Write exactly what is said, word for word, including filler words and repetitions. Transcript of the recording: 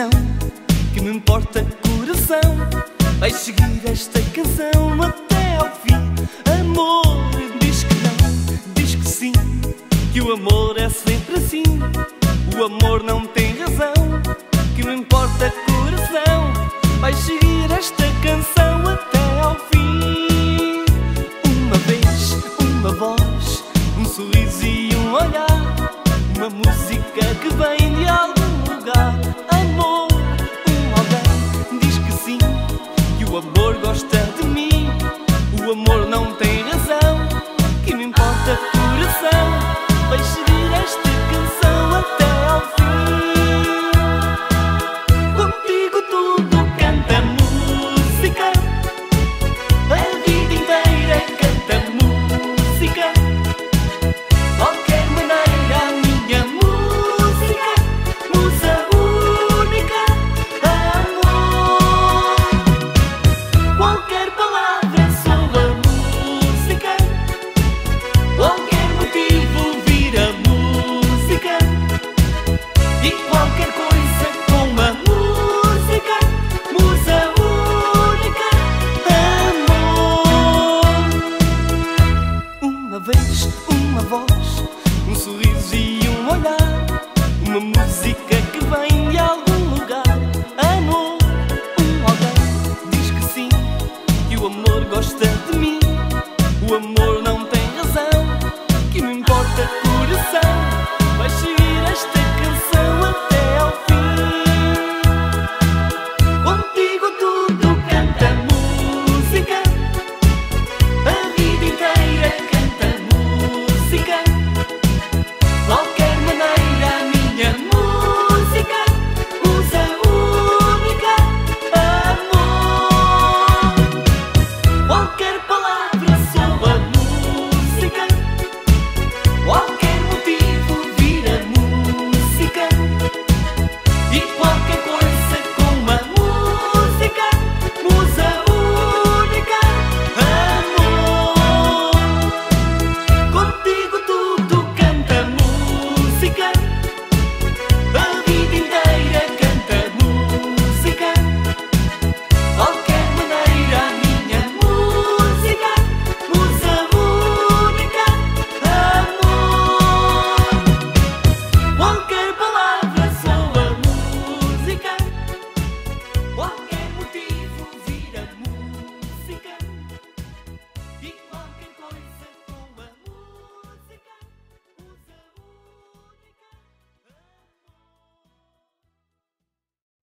não, que me importa coração. Vai seguir esta canção até ao fim. Amor, diz que não, diz que sim, que o amor é sempre assim. O amor não tem razão, que me importa coração.